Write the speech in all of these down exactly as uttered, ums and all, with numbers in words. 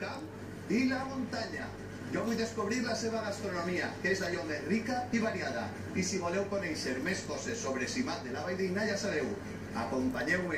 camp i la muntanya. Jo vull descobrir la seva gastronomia, que és allò més rica i variada. I si voleu conèixer més coses sobre Simat de la Valldigna, ja sabeu, acompanyeu-me.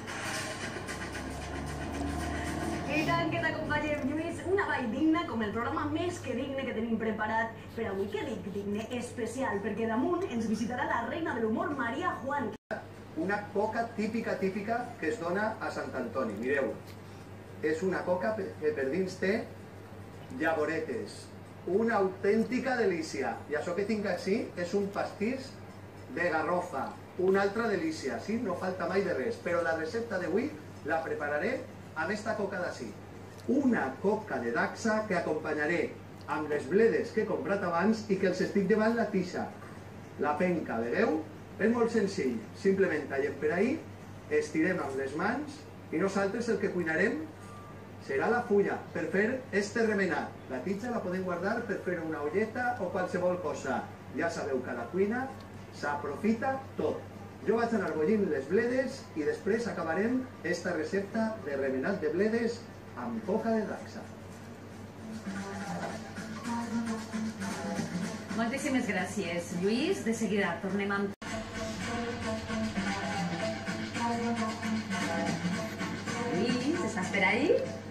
I tant que t'acompanyem, Lluís, una Valldigna com el programa més que digne que tenim preparat per avui. Què dic digne? Especial, perquè damunt ens visitarà la reina de l'humor, Maria Juan. Una coca típica, típica, que es dona a Sant Antoni. Mireu, és una coca que per dins té llavoretes. Una autèntica delícia. I això que tinc així és un pastís de garrofa. Una altra delícia, sí? No falta mai de res. Però la recepta d'avui la prepararé amb esta coca d'ací. Una coca de dacsa que acompanyaré amb les bledes que he comprat abans i que els estic llevant la tixa. La penca, veureu? És molt senzill. Simplement tallem per ahí, estirem amb les mans i nosaltres el que cuinarem serà la fulla per fer este remenat. La titxa la podem guardar per fer una olleta o qualsevol cosa. Ja sabeu que a la cuina s'aprofita tot. Jo vaig anar bullint les bledes i després acabarem esta recepta de remenat de bledes amb coca de dacsa. Moltíssimes gràcies, Lluís. De seguida tornem amb... Lluís, estàs per ahí?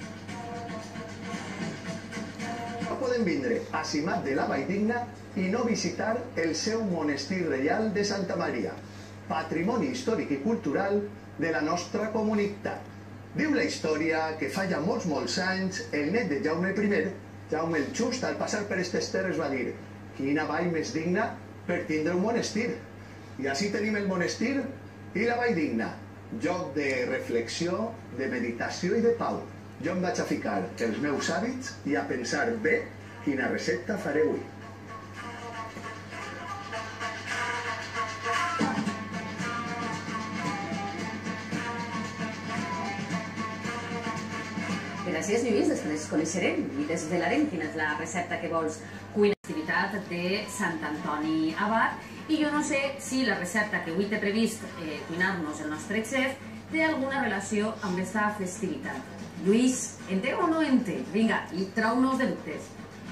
No podem vindre a Simat de la Valldigna i no visitar el seu monestir reial de Santa Maria, patrimoni històric i cultural de la nostra comunitat. Diu la història que fa ja molts, molts anys, el net de Jaume primer, Jaume el Just, al passar per aquestes terres va dir: quina vall més digna per tindre un monestir. I així tenim el monestir i la Valldigna, lloc de reflexió, de meditació i de pau. Jo em vaig a ficar els meus hàbits i a pensar bé quina recepta faré avui. Gràcies, Lluís. Després coneixerem i desvelarem quina és la recepta que vols. Cuina activitat de Sant Antoni Abat. I jo no sé si la recepta que avui té previst eh, cuinar-nos el nostre xef té alguna relació amb aquesta festivitat. Lluís, en té o no en té? Vinga, i trau-nos de dubtes.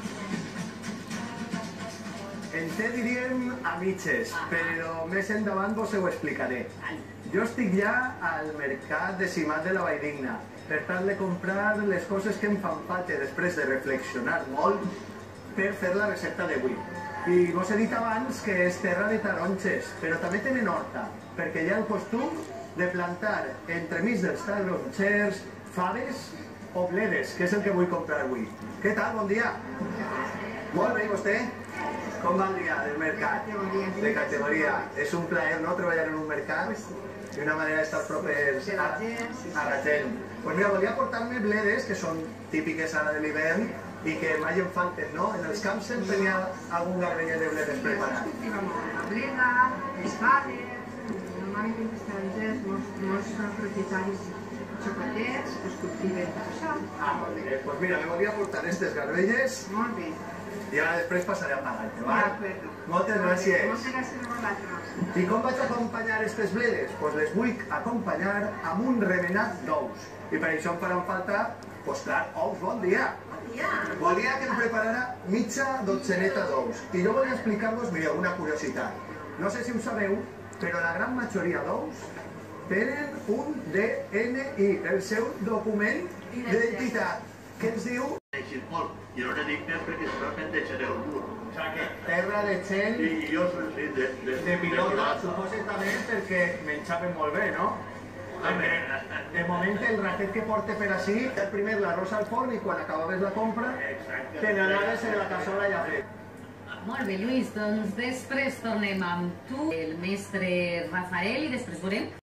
En té diríem a mitges, però més endavant vos ho explicaré. Jo estic ja al mercat de Simat de la Valldigna per tal de comprar les coses que em fan falta després de reflexionar molt per fer la recepta d'avui. I vos he dit abans que és terra de taronges, però també tenen horta, perquè hi ha el costum de plantar entremig dels taronxers faves o bledes, que és el que vull comprar avui. Què tal? Bon dia! Molt bé, i vostè? Com va el dia del mercat? De categoria. És un plaer, no?, treballar en un mercat i una manera d'estar propers a, a la gent. Pues mira, volia portar-me bledes, que són típiques ara de l'hivern i que mai en falten, no? En els camps sempre hi ha algun garbeller de bledes preparat. La bleda, les faves, normalment els estrangers, molts propietaris xocolaters, els cultiven per això. Ah, molt bé. Pues mira, me volia portar aquestes garbelles. Molt bé. I ara després passaré a pagar-te, va? D'acord. Moltes gràcies. Moltes gràcies a vosaltres. I com vaig acompanyar aquestes bledes? Doncs les vull acompanyar amb un remenat d'ous. I per això em faran falta, doncs clar, ous, bon dia. Bon dia. Volia que em preparara mitja dotzeneta d'ous. I jo volia explicar-vos, mireu, una curiositat. No sé si ho sabeu, però la gran majoria d'ous tenen un D N I, el seu document d'identitat. Què ens diu? I no dic més perquè si no me'n deixaré el mur. O sigui que terra de gent I jo soc sí, de, de, de pilota, supòsitament perquè menjaven molt bé, no? De moment el ratet que porte per així, el primer l'arròs al forn i quan acabaves la compra te n'anaves en la cassola ja fet. Molt bé, Lluís, doncs després tornem amb tu, el mestre Rafael, i després veurem